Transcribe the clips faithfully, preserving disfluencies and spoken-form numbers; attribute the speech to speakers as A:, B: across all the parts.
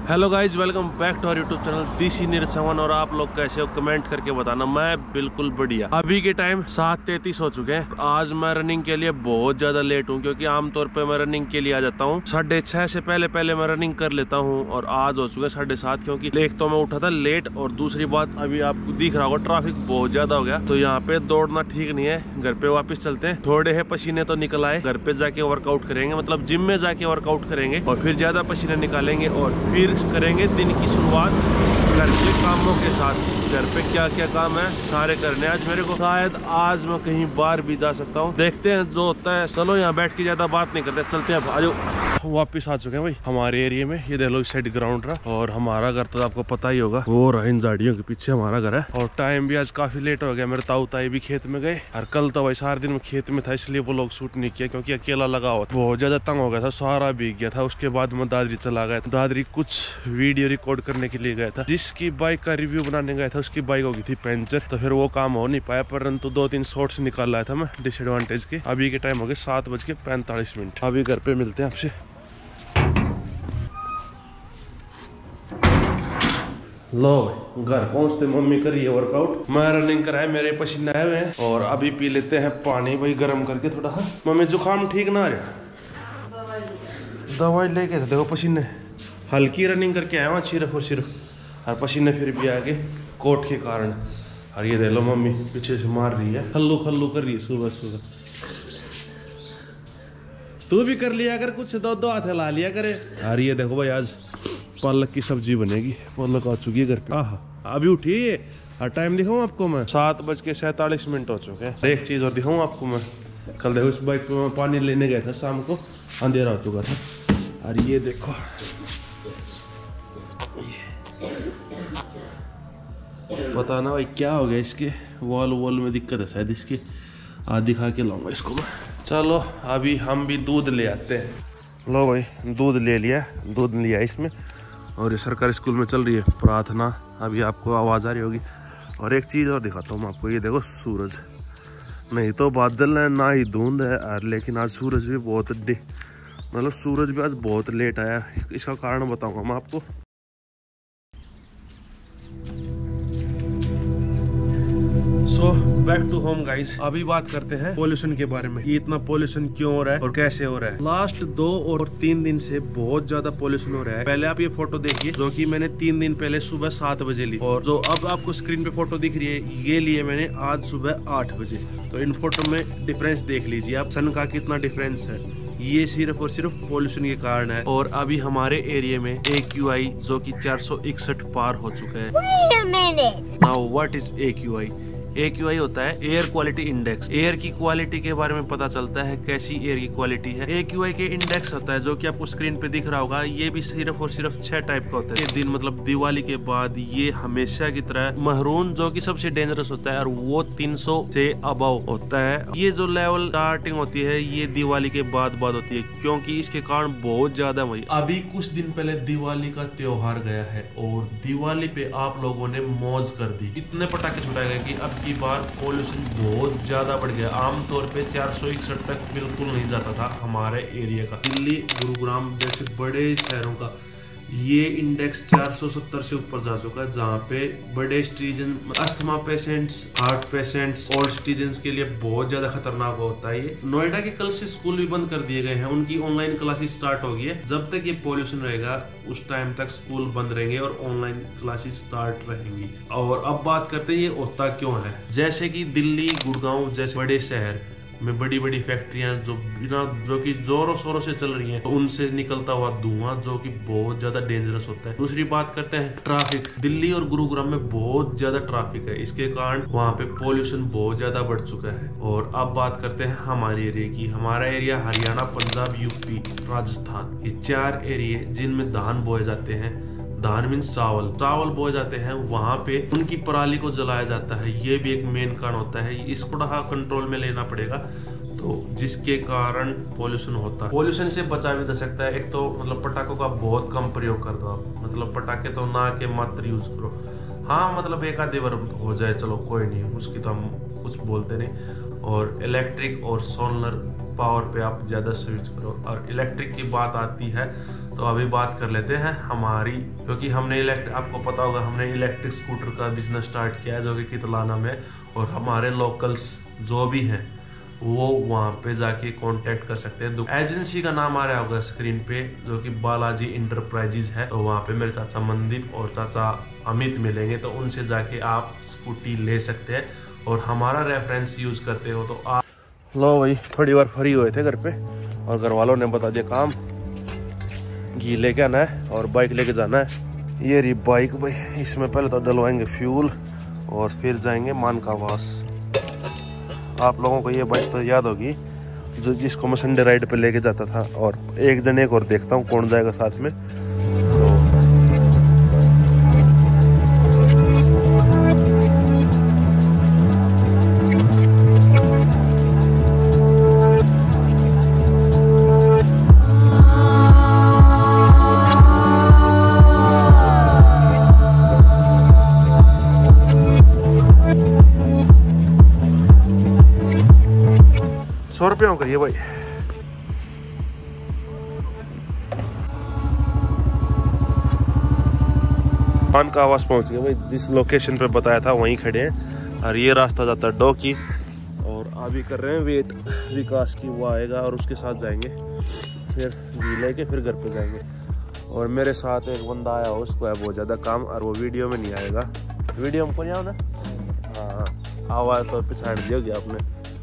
A: Hello guys, welcome back to our YouTube channel this is Neeraj Chauhan. और आप लोग कैसे हो कमेंट करके बताना। मैं बिल्कुल बढ़िया। अभी के टाइम सात तैतीस हो चुके हैं। आज मैं रनिंग के लिए बहुत ज्यादा लेट हूँ क्योंकि आमतौर पे मैं रनिंग के लिए आ जाता हूँ साढ़े छह से पहले पहले मैं रनिंग कर लेता हूँ और आज हो चुके साढ़े सात क्योंकि एक तो मैं उठा था लेट और दूसरी बात अभी आपको दिख रहा होगा ट्रैफिक बहुत ज्यादा हो गया। तो यहाँ पे दौड़ना ठीक नहीं है। घर पे वापस चलते हैं। थोड़े है पसीने तो निकल आए। घर पे जाके वर्कआउट करेंगे, मतलब जिम में जाके वर्कआउट करेंगे और फिर ज्यादा पसीने निकालेंगे और फिर करेंगे दिन की शुरुआत घर के कामों के साथ। घर पे क्या क्या काम है सारे करने आज मेरे को। शायद आज मैं कहीं बाहर भी जा सकता हूँ, देखते हैं जो होता है। चलो यहाँ बैठ के ज्यादा बात नहीं करते, चलते हैं। आज वापिस आ चुके हैं भाई हमारे एरिया में। ये देख लो इस साइड ग्राउंड रहा और हमारा घर तो आपको पता ही होगा वो रहा इन झाड़ियों के पीछे हमारा घर है। और टाइम भी आज काफी लेट हो गया। मेरे ताऊ ताई भी खेत में गए और कल तो भाई सारे दिन में खेत में था इसलिए वो लोग शूट नहीं किया क्योंकि अकेला लगा हुआ बहुत ज्यादा तंग हो गया था, सारा भीग गया था। उसके बाद मैं दादरी चला गया था। दादरी कुछ वीडियो रिकॉर्ड करने के लिए गया था। जिसकी बाइक का रिव्यू बनाने गया था उसकी बाइक हो गई थी पंचर, तो फिर वो काम हो नहीं पाया। परंतु दो तीन शॉर्ट्स निकाल लाया था मैं डिसएडवांटेज के। अभी के टाइम हो गए सात बज के पैंतालीस मिनट। अभी घर पे मिलते हैं आपसे। लो घर पहुंचते मम्मी कर रही है वर्कआउट, मैं रनिंग कराए, मेरे पसीने आए हुए हैं। और अभी पी लेते हैं पानी भाई गर्म करके थोड़ा सा। मम्मी जुकाम ठीक ना आ रहा, दवाई लेके देखो पसीने। हल्की रनिंग करके आया हूँ सिर्फ और सिर्फ और पसीने फिर भी आ गए कोट के कारण। और ये देख लो मम्मी पीछे से मार रही है, खल्लू खल्लू कर रही है सुबह सुबह। तू भी कर लिया कर कुछ, दो दो हाथ हिला लिया करे। और ये देखो भाई आज पालक की सब्जी बनेगी। पालक आ चुकी है घर पे। आहा अभी उठी है। और टाइम दिखाऊं आपको मैं, सात बज के सैतालीस मिनट हो चुके हैं। एक चीज और दिखाऊं आपको मैं, कल देखो इस बाइक पे मैं पानी लेने गया था शाम को, अंधेरा हो चुका था। और ये देखो पता ना भाई क्या हो गया इसके, वॉल वॉल में दिक्कत है शायद इसके। आज दिखा के लाऊंगा इसको मैं। चलो अभी हम भी दूध ले आते हैं। लो भाई दूध ले लिया, दूध लिया इसमें। और ये सरकारी स्कूल में चल रही है प्रार्थना, अभी आपको आवाज़ आ रही होगी। और एक चीज़ और दिखाता हूँ मैं आपको, ये देखो सूरज। नहीं तो बादल है ना ही धुंध है और लेकिन आज सूरज भी बहुत मतलब सूरज भी आज बहुत लेट आया। इसका कारण बताऊंगा मैं आपको। So back to home guys. अभी बात करते हैं पोल्यूशन के बारे में। ये इतना पोल्यूशन क्यों हो रहा है और कैसे हो रहा है। लास्ट दो और तीन दिन से बहुत ज्यादा पोल्यूशन हो रहा है। पहले आप ये फोटो देखिए जो कि मैंने तीन दिन पहले सुबह सात बजे ली, और जो अब आपको स्क्रीन पे फोटो दिख रही है ये लिए मैंने आज सुबह आठ बजे। तो इन फोटो में डिफरेंस देख लीजिए आप, सन का कितना डिफरेंस है। ये सिर्फ और सिर्फ पोल्यूशन के कारण है। और अभी हमारे एरिया में ए क्यू आई जो कि चार सौ इकसठ पार हो चुका है। Now what is A Q I? A Q I होता है एयर क्वालिटी इंडेक्स। एयर की क्वालिटी के बारे में पता चलता है कैसी एयर की क्वालिटी है। ए क्यू आई के इंडेक्स होता है जो कि आपको स्क्रीन पे दिख रहा होगा। ये भी सिर्फ और सिर्फ छह टाइप का होता है। ये दिन मतलब दिवाली के बाद ये हमेशा की तरह महरून जो कि सबसे डेंजरस होता है और वो तीन सौ से अबव होता है। ये जो लेवल स्टार्टिंग होती है ये दिवाली के बाद बाद होती है क्योंकि इसके कारण बहुत ज्यादा वही। अभी कुछ दिन पहले दिवाली का त्योहार गया है और दिवाली पे आप लोगों ने मौज कर दी। इतने पटाखे छुटाए गए कि अब की बार पोल्यूशन बहुत ज्यादा बढ़ गया। आमतौर पे चार सौ इकसठ तक बिल्कुल नहीं जाता था हमारे एरिया का। दिल्ली गुरुग्राम जैसे बड़े शहरों का ये इंडेक्स चार सौ सत्तर से ऊपर जा चुका है, जहाँ पे बड़े citizen, asthma patients, heart patients, old citizens के लिए बहुत ज्यादा खतरनाक होता है ये। नोएडा के कल से स्कूल भी बंद कर दिए गए हैं, उनकी ऑनलाइन क्लासेस स्टार्ट हो गई है। जब तक ये पॉल्यूशन रहेगा उस टाइम तक स्कूल बंद रहेंगे और ऑनलाइन क्लासेस स्टार्ट रहेंगी। और अब बात करते हैं ये होता क्यों है। जैसे कि दिल्ली गुड़गांव जैसे बड़े शहर में बड़ी बड़ी फैक्ट्रियां जो बिना जो कि जोरों शोरों से चल रही हैं, तो उनसे निकलता हुआ धुआं जो कि बहुत ज्यादा डेंजरस होता है। दूसरी बात करते हैं ट्रैफिक। दिल्ली और गुरुग्राम में बहुत ज्यादा ट्रैफिक है, इसके कारण वहाँ पे पोल्यूशन बहुत ज्यादा बढ़ चुका है। और अब बात करते हैं हमारे एरिया की। हमारा एरिया हरियाणा, पंजाब, यूपी, राजस्थान, ये चार एरिया जिनमें धान बोए जाते हैं। धान मीन्स चावल चावल बोए जाते हैं, वहां पे उनकी पराली को जलाया जाता है। ये भी एक मेन कारण होता है, इसको कंट्रोल में लेना पड़ेगा। तो जिसके कारण पोल्यूशन होता है। पोल्यूशन से बचा भी जा सकता है। एक तो मतलब पटाखों का बहुत कम प्रयोग कर दो आप, मतलब पटाखे तो ना के मात्र यूज करो। हाँ मतलब एक आधे बार हो जाए चलो कोई नहीं, उसकी तो हम कुछ बोलते नहीं। और इलेक्ट्रिक और सोलर पावर पे आप ज़्यादा स्विच करो। और इलेक्ट्रिक की बात आती है तो अभी बात कर लेते हैं हमारी, क्योंकि हमने इलेक्ट्रिक, आपको पता होगा हमने इलेक्ट्रिक स्कूटर का बिजनेस स्टार्ट किया है जो कि कितलाना में, और हमारे लोकल्स जो भी हैं वो वहाँ पे जाके कांटेक्ट कर सकते हैं। एजेंसी का नाम आ रहा होगा स्क्रीन पे जो कि बालाजी इंटरप्राइजेज है। तो वहाँ पे मेरे चाचा मनदीप और चाचा अमित मिलेंगे, तो उनसे जाके आप स्कूटी ले सकते हैं और हमारा रेफरेंस यूज करते हो तो आप। लो भाई थोड़ी बार फ्री हुए थे घर पे और घर वालों ने बता दिया काम, घी लेके आना है और बाइक लेके जाना है। ये रही बाइक भाई, इसमें पहले तो डलवाएंगे फ्यूल और फिर जाएंगे मानकावास। आप लोगों को ये बाइक तो याद होगी जो जिसको मैं संडे राइड पे लेके जाता था, और एक जने एक और देखता हूँ कौन जाएगा साथ में। सौ रुपया करिए भाई। मान का आवाज पहुंच गया भाई, जिस लोकेशन पे बताया था वहीं खड़े हैं और ये रास्ता जाता है डोकी, और अभी कर रहे हैं वेट विकास की, वो आएगा और उसके साथ जाएंगे, फिर घी लेके फिर घर पे जाएंगे। और मेरे साथ एक बंदा आया, उसको है बहुत ज़्यादा काम और वो वीडियो में नहीं आएगा। वीडियो हमको नहीं आओ ना, हाँ आवाज़ तो पिछाड़ दी होगी आपने।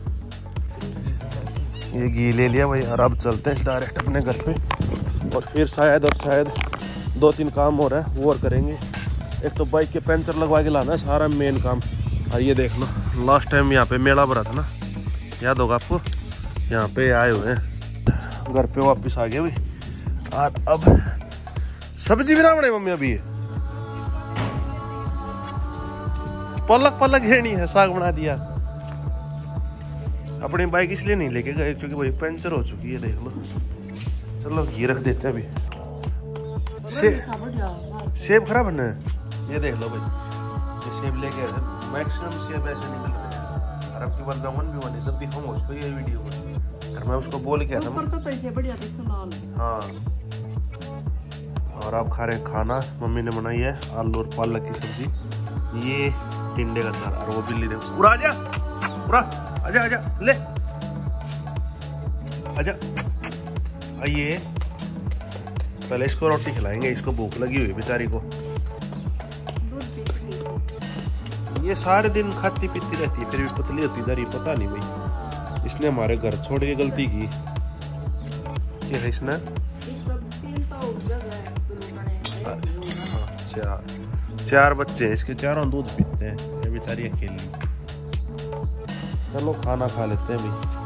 A: ये घी ले लिया भाई और अब चलते हैं डायरेक्ट अपने घर पे, और फिर शायद और शायद दो तीन काम हो रहा है वो और करेंगे। एक तो बाइक के पंचर लगवा के लाना है, सारा मेन काम। और ये देख लो लास्ट टाइम यहाँ पे मेला भरा था ना, याद होगा आपको, यहाँ पे आए हुए हैं, घर पे वापस आ गए भाई। और अब सब्जी भी ना बने मम्मी, अभी पलक पलक घेरनी है, साग बना दिया। अपनी बाइक इसलिए नहीं लेके गए क्योंकि भाई पंचर हो चुकी है, देख लो। चलो घी रख देते हैं अभी। से, सेब खराब है, ये देख लो भाई, ये सेब लेके आए थे, मैक्सिमम सेब ऐसे नहीं मिल रहे हैं। और अब की बार जाऊन भी बने जब दिखाऊंगा उसको ये वीडियो में, और मैं उसको बोल के आया था। हाँ, और आप खा रहे हैं खाना, मम्मी ने बनाई है आलू और पालक की सब्जी, ये टिंडे का चार, और वो बिल्ली देखो, पूरा आजा पूरा आजा आजा ले आजा। आइए पहले इसको रोटी खिलाएंगे, इसको भूख लगी हुई बेचारी को। ये सारे दिन खाती पीती रहती है फिर भी पतली होती जा रही, पता नहीं भाई इसने हमारे घर छोड़ के गलती की क्या है इसने। चार चार बच्चे हैं इसके, चारों दूध पीते हैं, ये बेचारी अकेली। चलो खाना खा लेते हैं भाई।